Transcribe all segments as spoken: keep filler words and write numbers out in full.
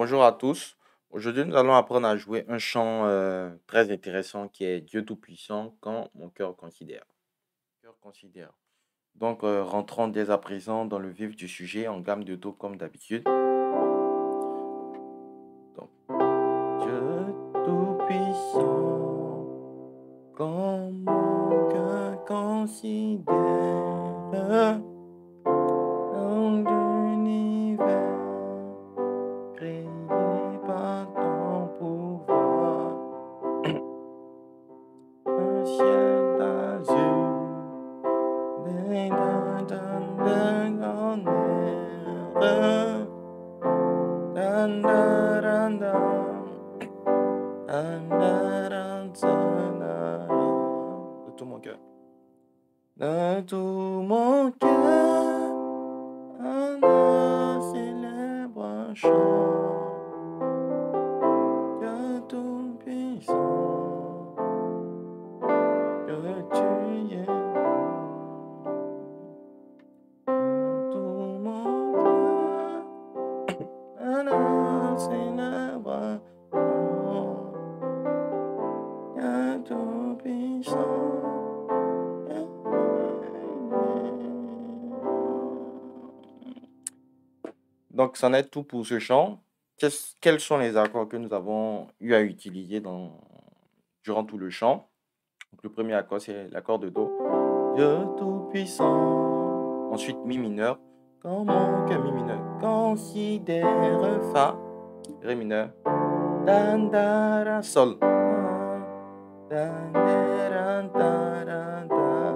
bonjour à tous. Aujourd'hui, nous allons apprendre à jouer un chant euh, très intéressant qui est Dieu Tout-Puissant quand mon cœur considère. Cœur considère. Donc, euh, rentrons dès à présent dans le vif du sujet en gamme de Do comme d'habitude. Donc, Dieu Tout-Puissant quand mon cœur considère dans l'univers créé par ton pouvoir. Un ciel d'azur, des dents de grandeur, dan dan dan de tout mon cœur, de tout mon cœur, un célèbre chant, Dieu tout-puissant, que tu es tout mon cœur, un célèbre chant, Dieu tout-puissant. Donc, c'en est tout pour ce chant. Qu'est-ce- Quels sont les accords que nous avons eu à utiliser dans, durant tout le chant? Donc, le premier accord, c'est l'accord de Do. Dieu tout-puissant. Ensuite, Mi mineur. Quand mon cœur, Mi mineur. Considère Fa. Ré mineur. Dan, da, ra, Sol. Dan, da, ra, da, ra, da.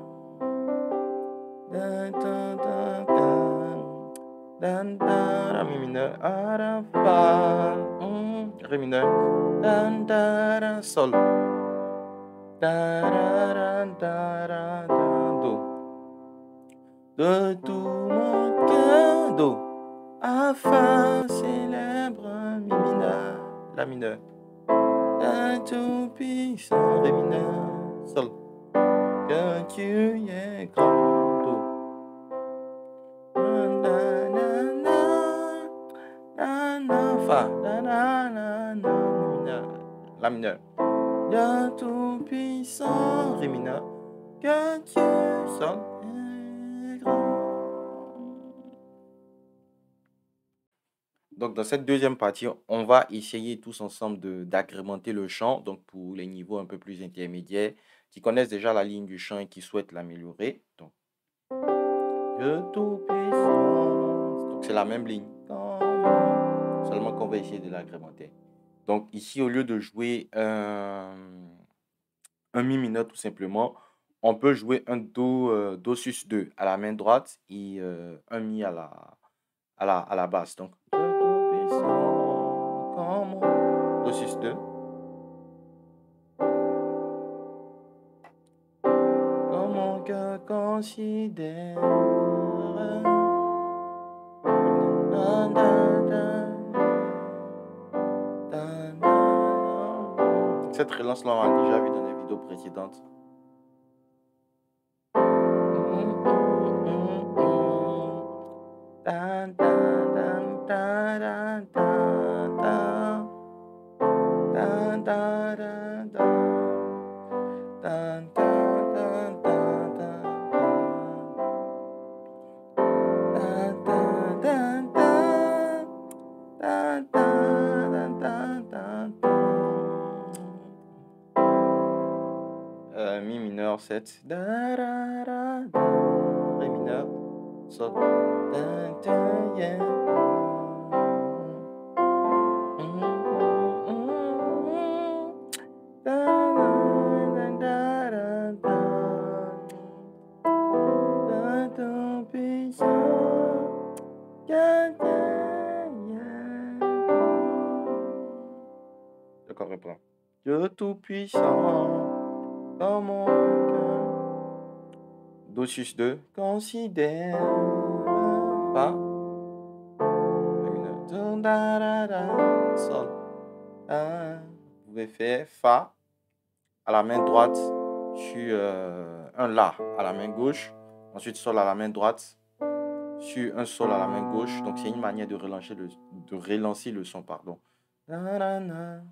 Da, da, da, da. Dan, da, ra, Mi mineur. A, ra, Fa. Hum, Ré mineur. Dan, da, ra, Sol. Da, ra, ra, da, ra, da, Do. De tout mon cœur, Do. A, Fa, célèbre, Mi mineur, La mineur. Un tout-puissant, Ré mineur, Sol. Que tu es grand, Do. Na, na, na, na, na, Fa. Na, na, na, na, Mi mineur, La mineur. Dieu tout-puissant, Ré mineur. Que tu Sol est grand. Donc, dans cette deuxième partie, on va essayer tous ensemble de, d'agrémenter le chant. Donc, pour les niveaux un peu plus intermédiaires, qui connaissent déjà la ligne du chant et qui souhaitent l'améliorer. Donc, Dieu tout-puissant. Donc, c'est la même ligne. Seulement qu'on va essayer de l'agrémenter. Donc, ici, au lieu de jouer un, un Mi mineur tout simplement, on peut jouer un Do, euh, Do sus deux à la main droite et euh, un Mi à la, à la, à la basse. Donc, Do sus deux. Quand mon cœur considère. Da, da, da, da, da. Cette relance-là, on l'a déjà vu dans les vidéos précédentes. Da, da, da, da, da, da. Da, da, da, da. Da, da, da, da, da. Da, da, da, da. Da, da, da, da, da. Euh, Mi mineur sept. Da, da, da, da. Ré mineur. Sol. Da, da, yeah. D'accord, reprends. Dieu tout-puissant, dans mon cœur. Do sus deux, considère Fa. Ré mineur. Don, da, da, da, Sol. Ah. Vous pouvez faire Fa à la main droite sur euh, un La à la main gauche. Ensuite Sol à la main droite sur un sol à la main gauche. Donc, c'est une manière de relancer le, de relancer le son, pardon. Da, da, da.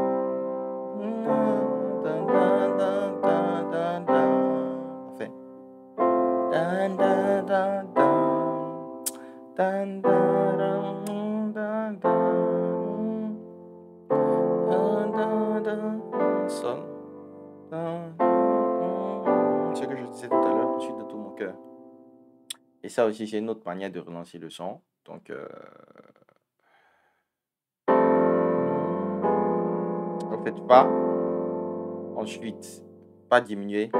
Da, da, da, da, da, da. Enfin. Da, da, da, da. Da, da, da, da, da. Da, da, da. Sol. Da, da. Ce que je disais tout à l'heure, ensuite de tout mon cœur. Et ça aussi, c'est une autre manière de relancer le son. Donc, euh... en fait, pas. Ensuite, pas diminuer.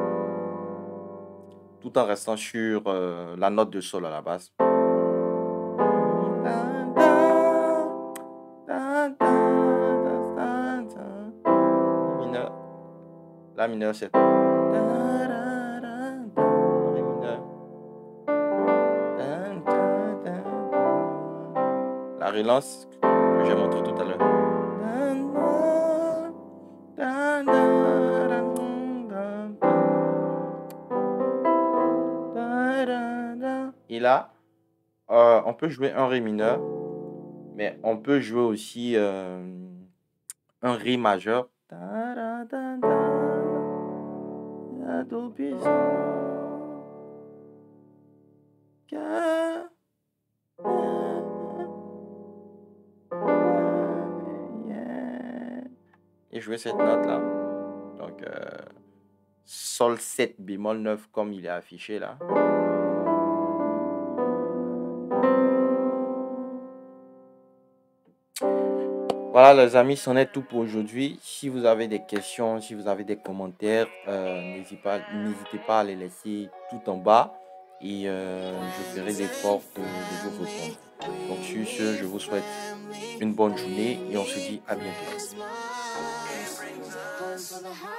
Tout en restant sur euh, la note de sol à la base. La mineur. La mineur, c'est. Ré mineur. La relance que j'ai montré tout à l'heure. Et là, euh, on peut jouer un Ré mineur, mais on peut jouer aussi euh, un Ré majeur. Et jouer cette note là. Donc, euh, Sol sept bémol neuf comme il est affiché là. Voilà les amis, c'en est tout pour aujourd'hui. Si vous avez des questions, si vous avez des commentaires, euh, n'hésitez pas, n'hésitez pas à les laisser tout en bas et euh, je ferai l'effort de, de vous répondre. Donc sur ce, je vous souhaite une bonne journée et on se dit à bientôt.